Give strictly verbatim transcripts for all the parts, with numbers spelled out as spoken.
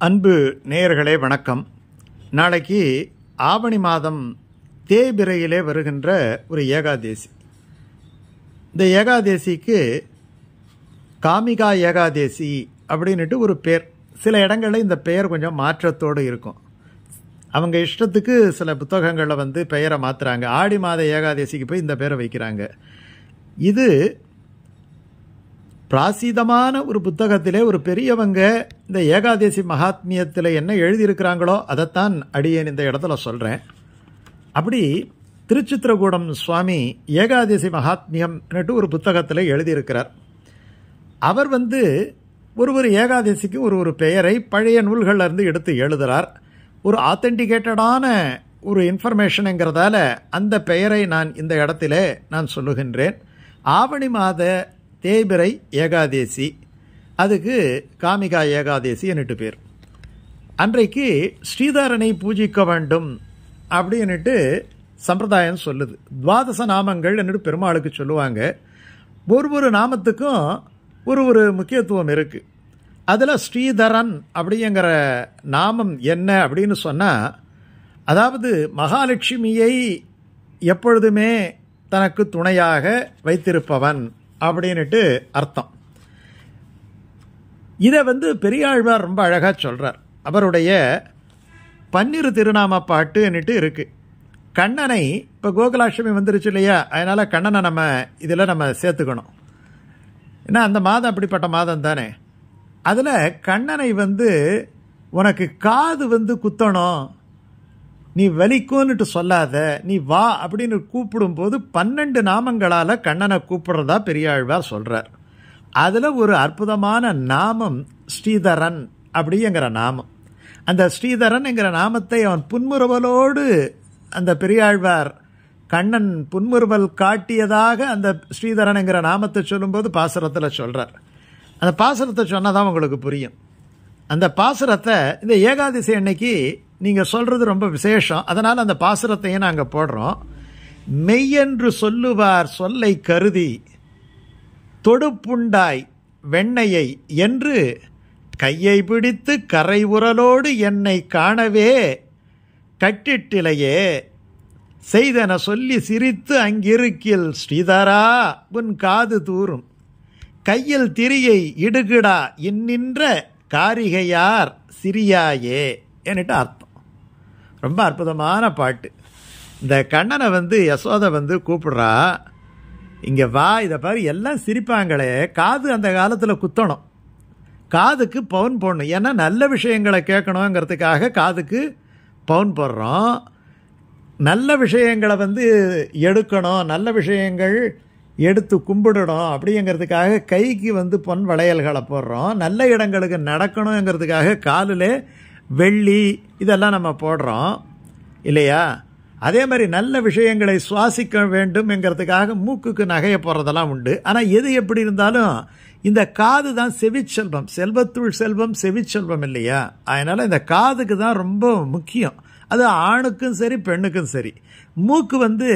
அன்பு நேயர்களே வணக்கம். நாளைக்கு ஆவணி மாதம் தேய்பிரையிலே வருகின்ற ஒரு ஏகாதேசி. இந்த ஏகாதேசிக்கு காமிகா ஏகாதேசி அப்படின்ட்டு ஒரு பேர். சில இடங்களில் இந்த பெயர் கொஞ்சம் மாற்றத்தோடு இருக்கும். அவங்க இஷ்டத்துக்கு சில புத்தகங்களில் வந்து பெயரை மாற்றுறாங்க. ஆடி மாத ஏகாதேசிக்கு போய் இந்த பேரை வைக்கிறாங்க. இது பிராசீதமான ஒரு புத்தகத்திலே ஒரு பெரியவங்க இந்த ஏகாதேசி மகாத்மியத்தில் என்ன எழுதியிருக்கிறாங்களோ அதைத்தான் அடியேன் இந்த இடத்துல சொல்கிறேன். அப்படி திருச்சித்திரகூடம் சுவாமி ஏகாதேசி மகாத்மியம்னுட்டு ஒரு புத்தகத்தில் எழுதியிருக்கிறார். அவர் வந்து ஒரு ஒரு ஏகாதேசிக்கு ஒரு ஒரு பெயரை பழைய நூல்களிலிருந்து எடுத்து எழுதுகிறார். ஒரு ஆத்தென்டிகேட்டடான ஒரு இன்ஃபர்மேஷனுங்கிறதால அந்த பெயரை நான் இந்த இடத்துல நான் சொல்லுகின்றேன். ஆவணி மாத தேய்பிரை ஏகாதேசி, அதுக்கு காமிகா ஏகாதேசி என்னட்டு பேர். அன்றைக்கு ஸ்ரீதரனை பூஜிக்க வேண்டும் அப்படின்னுட்டு சம்பிரதாயம் சொல்லுது. துவாதச நாமங்கள் என்னட்டு பெருமாளுக்கு சொல்லுவாங்க. ஒரு ஒரு நாமத்துக்கும் ஒரு ஒரு முக்கியத்துவம் இருக்குது. அதில் ஸ்ரீதரன் அப்படிங்கிற நாமம் என்ன அப்படின்னு சொன்னால், அதாவது மகாலட்சுமியை எப்பொழுதுமே தனக்கு துணையாக வைத்திருப்பவன் அப்படின்ட்டு அர்த்தம். இதை வந்து பெரியாழ்வார் ரொம்ப அழகாக சொல்கிறார். அவருடைய பன்னிரு திருநாம பாட்டுன்னுட்டு இருக்குது. கண்ணனை இப்போ கோகுலாஷ்டமி வந்துருச்சு இல்லையா, அதனால் கண்ணனை நம்ம இதில் நம்ம சேர்த்துக்கணும். ஏன்னா அந்த மாதம் அப்படிப்பட்ட மாதம் தானே. அதில் கண்ணனை வந்து உனக்கு காது வந்து குத்தணும், நீ வலிக்கும்னுட்டு சொல்லாத, நீ வா அப்படின்னு கூப்பிடும்போது பன்னெண்டு நாமங்களால் கண்ணனை கூப்பிடுறதா பெரியாழ்வார் சொல்கிறார். அதில் ஒரு அற்புதமான நாமம் ஸ்ரீதரன் அப்படிங்கிற நாமம். அந்த ஸ்ரீதரன்ங்கிற நாமத்தை அவன் புன்முறுவலோடு அந்த பெரியாழ்வார் கண்ணன் புன்முறுவல் காட்டியதாக அந்த ஸ்ரீதரனுங்கிற நாமத்தை சொல்லும்போது பாசுரத்தில் சொல்கிறார். அந்த பாசுரத்தை சொன்னால் தான் உங்களுக்கு புரியும். அந்த பாசுரத்தை இந்த ஏகாதசி அன்னைக்கு நீங்கள் சொல்கிறது ரொம்ப விசேஷம். அதனால் அந்த பாசுரத்தையும் நாங்கள் போடுறோம். மெய்யென்று சொல்லுவார் சொல்லை கருதி தொடுப்புண்டாய் வெண்ணையை என்று கையை பிடித்து கரை உரலோடு என்னை காணவே கட்டிட்டிலையே செய்தன சொல்லி சிரித்து அங்கிருக்கில் ஸ்ரீதரா உன் காது தூரும் கையில் திரியை இடுகிடா இன்னின்ற காரிகையார் சிறியாயே என்னட்டு அர்த்தம். ரொம்ப அற்புதமான பாட்டு. இந்த கண்ணனை வந்து யசோதை வந்து கூப்பிடுறா, இங்கே வா, இதை பாரு, எல்லாம் சிரிப்பாங்களே, காது அந்த காலத்தில் குத்தணும், காதுக்கு பவுன் போடணும். ஏன்னா நல்ல விஷயங்களை கேட்கணுங்கிறதுக்காக காதுக்கு பவுன் போடுறோம். நல்ல விஷயங்களை வந்து எடுக்கணும், நல்ல விஷயங்கள் எடுத்து கும்பிடணும் அப்படிங்கிறதுக்காக கைக்கு வந்து பொன் வளையல்களை போடுறோம். நல்ல இடங்களுக்கு நடக்கணுங்கிறதுக்காக காலில் வெள்ளி இதெல்லாம் நம்ம போடுறோம் இல்லையா. அதே மாதிரி நல்ல விஷயங்களை சுவாசிக்க வேண்டும்ங்கிறதுக்காக மூக்குக்கு நகையை போடுறதெல்லாம் உண்டு. ஆனால் எது எப்படி இருந்தாலும் இந்த காது தான் செவிச்செல்வம், செல்வத்துள் செல்வம் செவிச்செல்வம் இல்லையா. அதனால் இந்த காதுக்கு தான் ரொம்ப முக்கியம். அது ஆணுக்கும் சரி பெண்ணுக்கும் சரி. மூக்கு வந்து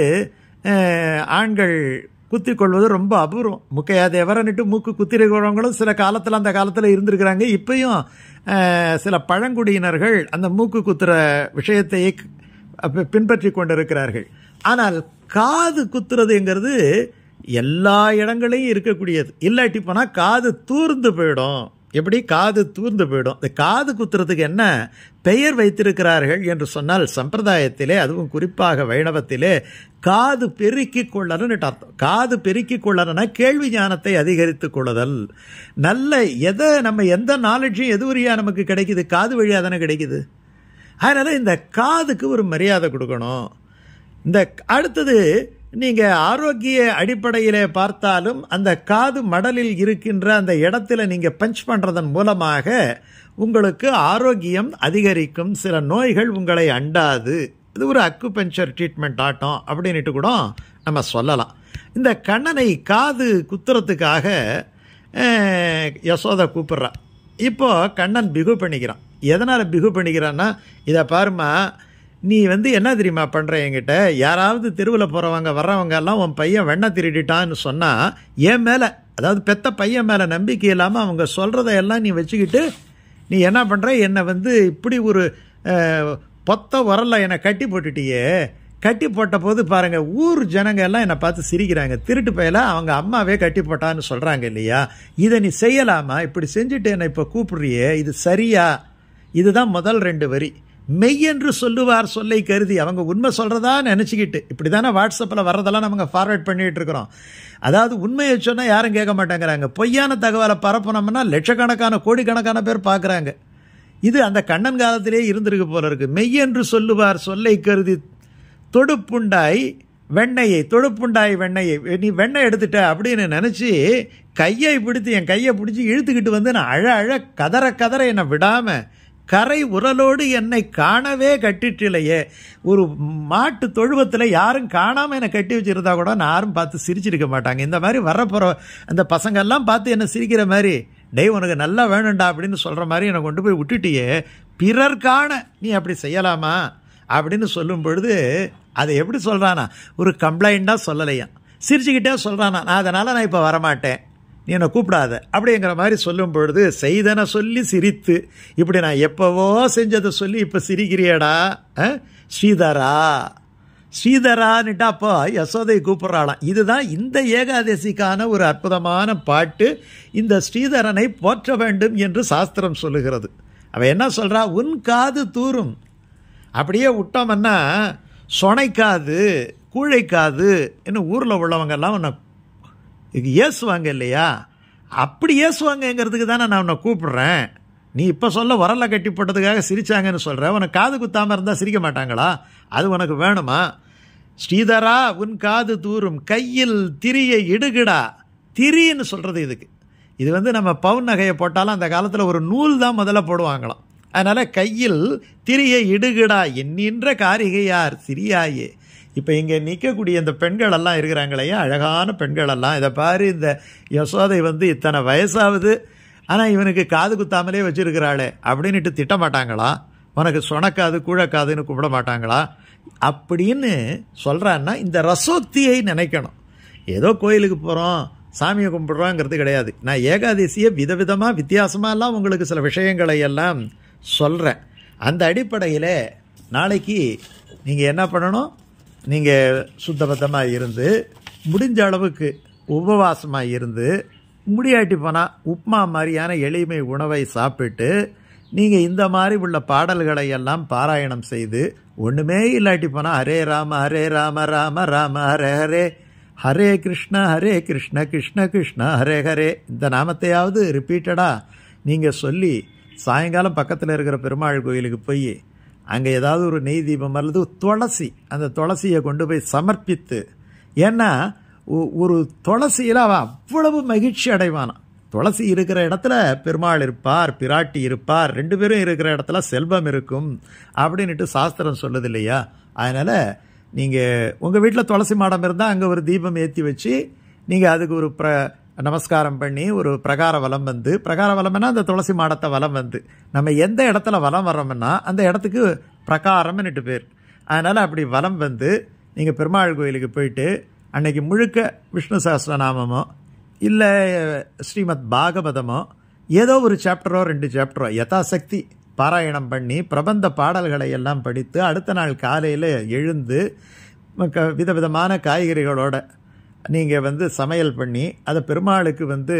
ஆண்கள் குத்தி கொள்வது ரொம்ப அபூர்வம். முக்கையா தேவரன்ட்டு மூக்கு குத்திருக்கிறவங்களும் சில காலத்தில் அந்த காலத்தில் இருந்திருக்கிறாங்க. இப்பயும் சில பழங்குடியினர்கள் அந்த மூக்கு குத்துற விஷயத்தை பின்பற்றி கொண்டிருக்கிறார்கள். ஆனால் காது குத்துறதுங்கிறது எல்லா இடங்களையும் இருக்கக்கூடியது. இல்லாட்டி போனால் காது தூர்ந்து போயிடும். எப்படி காது தூர்ந்து போயிடும். இந்த காது குத்துறதுக்கு என்ன பெயர் வைத்திருக்கிறார்கள் என்று சொன்னால், சம்பிரதாயத்திலே அதுவும் குறிப்பாக வைணவத்திலே காது பெருக்கிக் கொள்ளறன்னு அர்த்தம். காது பெருக்கிக் கொள்ளறனா கேள்வி ஞானத்தை அதிகரித்துக் கொள்ளுதல். நல்ல எதை நம்ம எந்த நாலேஜும் எது வழியா நமக்கு கிடைக்குது, காது வழியாக தானே கிடைக்குது. அதனால் இந்த காதுக்கு ஒரு மரியாதை கொடுக்கணும். இந்த அடுத்தது நீங்கள் ஆரோக்கிய அடிப்படையில் பார்த்தாலும் அந்த காது மடலில் இருக்கின்ற அந்த இடத்துல நீங்கள் பஞ்ச் பண்ணுறதன் மூலமாக உங்களுக்கு ஆரோக்கியம் அதிகரிக்கும், சில நோய்கள் உங்களை அண்டாது. இது ஒரு அக்குபஞ்சர் ட்ரீட்மெண்ட் ஆட்டம் அப்படின்ட்டு கூட நம்ம சொல்லலாம். இந்த கண்ணனை காது குத்துறதுக்காக யசோதை கூப்பிட்றா. இப்போது கண்ணன் பிகு பண்ணிக்கிறான். எதனால் பிகு பண்ணிக்கிறான்னா, இதை பாருமா, நீ வந்து என்ன தெரியுமா பண்ணுற, என்கிட்ட யாராவது தெருவில் போகிறவங்க வர்றவங்க எல்லாம் உன் பையன் வெண்ணெய் திருடிட்டான்னு சொன்னால் என் மேலே, அதாவது பெத்த பையன் மேலே நம்பிக்கை இல்லாமல் அவங்க சொல்கிறதையெல்லாம் நீ வச்சுக்கிட்டு நீ என்ன பண்ணுற, என்னை வந்து இப்படி ஒரு பொத்த உரல்ல என்னை கட்டி போட்டுட்டியே. கட்டி போட்ட போது பாருங்கள், ஊர் ஜனங்க எல்லாம் என்னை பார்த்து சிரிக்கிறாங்க. திருட்டு பையில அவங்க அம்மாவே கட்டி போட்டான்னு சொல்கிறாங்க இல்லையா. இதை நீ செய்யலாமா? இப்படி செஞ்சுட்டு என்னை இப்போ கூப்பிடுறியே, இது சரியா? இதுதான் முதல் ரெண்டு வரி. மெய்யென்று சொல்லுவார் சொல்லை கருதி. அவங்க உண்மை சொல்கிறதா நினச்சிக்கிட்டு, இப்படி தானே வாட்ஸ்அப்பில் வர்றதெல்லாம் நம்ம ஃபார்வேர்ட் பண்ணிகிட்டு இருக்கிறோம். அதாவது உண்மையை சொன்னால் யாரும் கேட்க மாட்டேங்கிறாங்க. பொய்யான தகவலை பரப்புனோம்னா லட்சக்கணக்கான கோடிக்கணக்கான பேர் பார்க்குறாங்க. இது அந்த கண்ணன் காலத்திலே இருந்திருக்கு போல இருக்குது. மெய்யென்று சொல்லுவார் சொல்லை கருதி தொடுப்புண்டாய் வெண்ணையை, தொடுப்புண்டாய் வெண்ணையை, நீ வெண்ணெய் எடுத்துட்ட அப்படின்னு நினச்சி கையை பிடித்து என் கையை பிடிச்சி இழுத்துக்கிட்டு வந்து நான் அழ அழ கதற கதற என்னை விடாமல் கரை உரலோடு என்னை காணவே கட்டிட்டிலையே. ஒரு மாட்டு தொழுவத்தில் யாரும் காணாமல் என்னை கட்டி வச்சுருந்தா கூட நான் யாரும் பார்த்து சிரிச்சிருக்க மாட்டாங்க. இந்த மாதிரி வரப்போகிற அந்த பசங்கள்லாம் பார்த்து என்னை சிரிக்கிற மாதிரி, டெய் உனக்கு நல்லா வேணும்டா அப்படின்னு சொல்கிற மாதிரி என்னை கொண்டு போய் விட்டுட்டியே, பிறர் காண நீ அப்படி செய்யலாமா அப்படின்னு சொல்லும் பொழுது அதை எப்படி சொல்கிறானா, ஒரு கம்ப்ளைண்ட்டாக சொல்லலையா, சிரிச்சுக்கிட்டே சொல்கிறானா, நான் அதனால் நான் இப்போ வரமாட்டேன், நீ என்னை கூப்பிடாத அப்படிங்கிற மாதிரி சொல்லும் பொழுது, செய்தனை சொல்லி சிரித்து, இப்படி நான் எப்போவோ செஞ்சதை சொல்லி இப்போ சிரிக்கிறியடா ஸ்ரீதரா ஸ்ரீதரான்னுட்டா அப்போ யசோதை கூப்பிட்றாளாம். இதுதான் இந்த ஏகாதசிக்கான ஒரு அற்புதமான பாட்டு. இந்த ஸ்ரீதரனை போற்ற வேண்டும் என்று சாஸ்திரம் சொல்லுகிறது. அவன் என்ன சொல்கிறா, உன் காது தூரும். அப்படியே விட்டோம்னா சொனைக்காது கூழைக்காது இன்னும் ஊரில் உள்ளவங்கெல்லாம் உன்னை ஏசுவாங்க இல்லையா. அப்படி ஏசுவாங்கங்கிறதுக்கு தானே நான் உன்னை கூப்பிடுறேன். நீ இப்போ சொல்ல வரலை கட்டி போட்டதுக்காக சிரித்தாங்கன்னு சொல்கிற. உனக்கு காது குத்தாமல் இருந்தால் சிரிக்க மாட்டாங்களா? அது உனக்கு வேணுமா? ஸ்ரீதரா உன் காது தூரும் கையில் திரியை இடுகிடா. திரின்னு சொல்கிறது இதுக்கு. இது வந்து நம்ம பவுன் நகையை போட்டாலும் அந்த காலத்தில் ஒரு நூல் தான் முதல்ல போடுவாங்களாம். அதனால் கையில் திரியை இடுகிடா என்கின்ற காரிகையார் சிறியாயே. இப்போ இங்கே நிற்கக்கூடிய இந்த பெண்கள் எல்லாம் இருக்கிறாங்களையா, அழகான பெண்கள் எல்லாம், இதை பாரு, இந்த யசோதை வந்து இத்தனை வயசாகுது ஆனால் இவனுக்கு காது குத்தாமலே வச்சுருக்கிறாளே அப்படின்ட்டு திட்ட மாட்டாங்களா? உனக்கு சொனக்காது கூழக்காதுன்னு கூப்பிட மாட்டாங்களா அப்படின்னு சொல்கிறான்னா இந்த ரசோக்தியை நினைக்கணும். ஏதோ கோயிலுக்கு போகிறோம் சாமியை கும்பிட்றோங்கிறது கிடையாது. நான் ஏகாதசியை விதவிதமாக வித்தியாசமாகலாம் உங்களுக்கு சில விஷயங்களை எல்லாம் சொல்கிறேன். அந்த அடிப்படையில் நாளைக்கு நீங்கள் என்ன பண்ணணும், நீங்கள் சுத்தபத்தமாக இருந்து முடிஞ்ச அளவுக்கு உபவாசமாக இருந்து, முடியாட்டி போனால் உப்மா மாதிரியான எளிமை உணவை சாப்பிட்டு நீங்கள் இந்த மாதிரி உள்ள பாடல்களை எல்லாம் பாராயணம் செய்து, ஒன்றுமே இல்லாட்டி போனால் ஹரே ராம ஹரே ராம ராம ராம ஹரே ஹரே ஹரே கிருஷ்ண ஹரே கிருஷ்ண கிருஷ்ண கிருஷ்ண ஹரே ஹரே இந்த நாமத்தையாவது ரிப்பீட்டடாக நீங்கள் சொல்லி சாயங்காலம் பக்கத்தில் இருக்கிற பெருமாள் கோயிலுக்கு போய் அங்கே ஏதாவது ஒரு நெய் தீபம் அல்லது துளசி, அந்த துளசியை கொண்டு போய் சமர்ப்பித்து, ஏன்னா ஒரு துளசியில் அவன் அவ்வளவு மகிழ்ச்சி அடைவானான். துளசி இருக்கிற இடத்துல பெருமாள் இருப்பார், பிராட்டி இருப்பார், ரெண்டு பேரும் இருக்கிற இடத்துல செல்வம் இருக்கும் அப்படின்ட்டு சாஸ்திரம் சொல்லுது இல்லையா. அதனால் நீங்கள் உங்கள் வீட்டில் துளசி மாடம் இருந்தால் அங்கே ஒரு தீபம் ஏற்றி வச்சு நீங்கள் அதுக்கு ஒரு ப்ர நமஸ்காரம் பண்ணி ஒரு பிரகார வலம் வந்து, பிரகார வலம்னா அந்த துளசி மாடத்தை வலம் வந்து, நம்ம எந்த இடத்துல வலம் வரோம்னா அந்த இடத்துக்கு பிரகாரம்னுட்டு பேர். அதனால் அப்படி வலம் வந்து நீங்கள் பெருமாள் கோயிலுக்கு போயிட்டு அன்னைக்கு முழுக்க விஷ்ணு சஹஸ்ரநாமமோ இல்லை ஸ்ரீமத் பாகவதமோ ஏதோ ஒரு சாப்டரோ ரெண்டு சாப்டரோ யதாசக்தி பாராயணம் பண்ணி பிரபந்த பாடல்களை எல்லாம் படித்து அடுத்த நாள் காலையில் எழுந்து விதவிதமான காய்கறிகளோட நீங்கள் வந்து சமையல் பண்ணி அதை பெருமாளுக்கு வந்து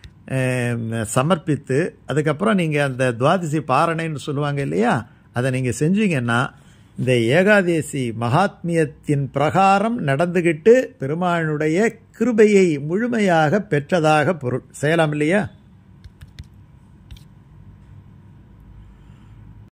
சமர்ப்பித்து, அதுக்கப்புறம் நீங்கள் அந்த துவாதசி பாரணைன்னு சொல்லுவாங்க இல்லையா, அதை நீங்கள் செஞ்சீங்கன்னா இந்த ஏகாதசி மகாத்மியத்தின் பிரகாரம் நடந்துக்கிட்டு பெருமாளுடைய கிருபையை முழுமையாக பெற்றதாக பொருள் செய்யலாம் இல்லையா.